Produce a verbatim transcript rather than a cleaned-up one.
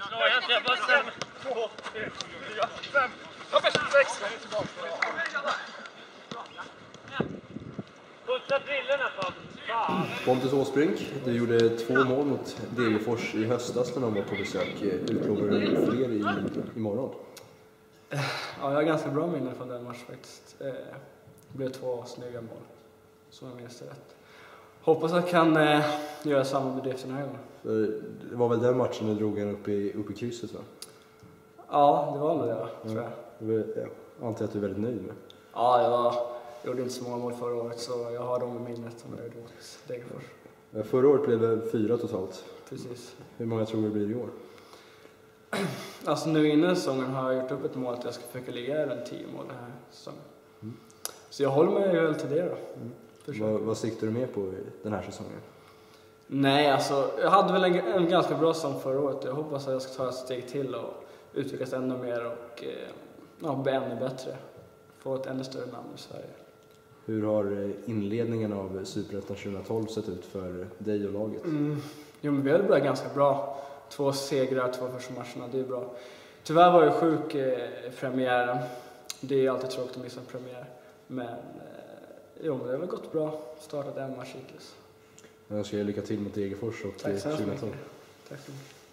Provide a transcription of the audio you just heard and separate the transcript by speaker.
Speaker 1: Pontus Åsbrink, du gjorde två mål mot Degerfors i höstas när de var på besök. Utlovar du fler i, imorgon?
Speaker 2: Ja, jag har ganska bra minne från den matchen faktiskt. Det blev två snygga mål, som jag minns det rätt. Hoppas att jag kan eh, göra samma bedrift den här gången.
Speaker 1: Det var väl den matchen du drog en upp i, upp i krysset, va?
Speaker 2: Ja, det var nog det, va, tror jag.
Speaker 1: Jag antar att du är väldigt nöjd med.
Speaker 2: Ja, jag var, gjorde inte så många mål förra året, så jag har dem i minnet om jag gjorde åt Degerfors.
Speaker 1: Förra året blev det fyra totalt.
Speaker 2: Precis.
Speaker 1: Hur många tror du det blir i år?
Speaker 2: Alltså nu innan säsongen har jag gjort upp ett mål att jag ska försöka ligga runt tio mål den här säsongen. Mm. Så jag håller mig väl till det då. Mm.
Speaker 1: Vad, vad siktar du med på den här säsongen?
Speaker 2: Nej, alltså jag hade väl en, en ganska bra säsong förra året. Jag hoppas att jag ska ta ett steg till och utvecklas ännu mer och eh, ja, bli ännu bättre. Få ett ännu större namn i Sverige.
Speaker 1: Hur har inledningen av Superettan tjugohundratolv sett ut för dig och laget?
Speaker 2: Mm. Jo, men vi har börjat ganska bra. Två segrar, två första matcherna, det är bra. Tyvärr var jag sjuk eh, premiären. Det är alltid tråkigt att missa en premiär. Men, eh, jo, men det har väl gått bra. Startat en match hittills.
Speaker 1: Jag önskar er lycka till mot Degerfors och
Speaker 2: Tack så
Speaker 1: tjugohundratolv.
Speaker 2: mycket. Tack så mycket.